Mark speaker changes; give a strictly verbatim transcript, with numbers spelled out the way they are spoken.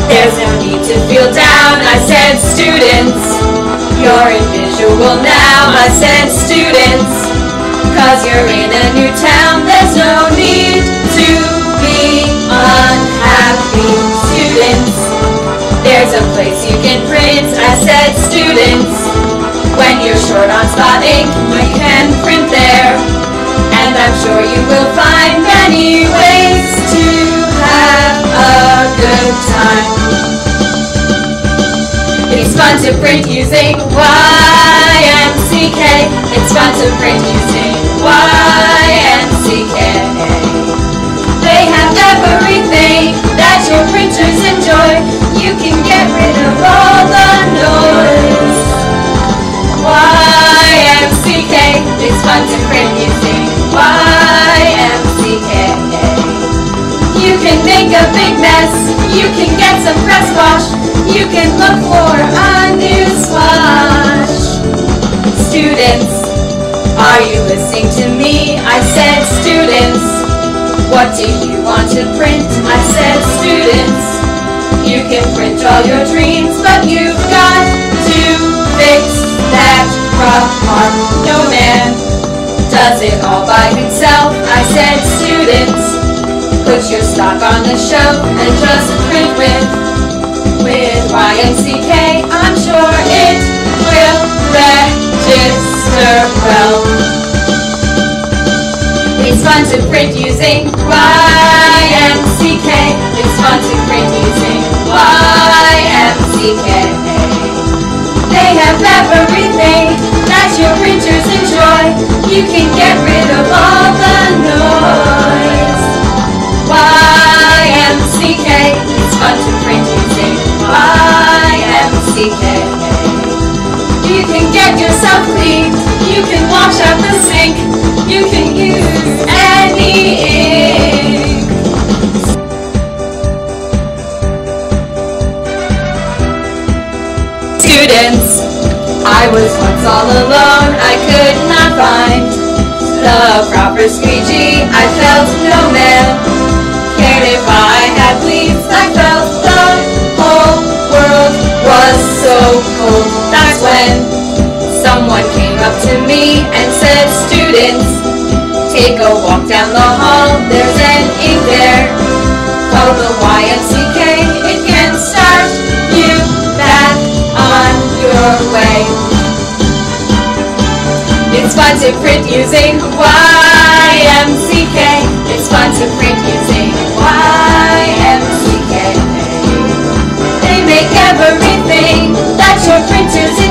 Speaker 1: There's no need to feel down, I said students. You're in visual now, I said students. Cause you're in a new town, there's no need to be unhappy. Students, there's a place you can print, I said students. When you're short on spot ink, you can print there. And I'm sure you will find many ways to have a good time. It's fun to print using Y M C K. It's fun to print using Y M C K. They have everything that your printers enjoy. You can get rid of all the noise. Y M C K. It's fun to print using Y M C K. You can make a big mess. You can get some press wash. You can look for a new swatch. Students, are you listening to me? I said students. What do you want to print? I said students. You can print all your dreams, but you've got to fix that rough part. No man does it all by himself. I said students. Put your stock on the shelf and just print with With Y M C K, I'm sure it will register well. It's fun to print using Y M C K. It's fun to print using Y M C K. They have everything that your printers enjoy. You can get rid of all the noise. Y M C K. It's fun to print using Y M C K. You can get yourself clean. You can wash out the sink. You can use any ink. Students, I was once all alone. I could not find the proper squeegee. I felt no man cared if I had bleeds. I felt the whole world was so cold. That's when someone came up to me and said, students, take a walk down the hall. There's an ink there called the Y M C K. It can start you back on your way. It's fun to print using Y M C K. It's fun to print using Y M C K. They make everything that your printers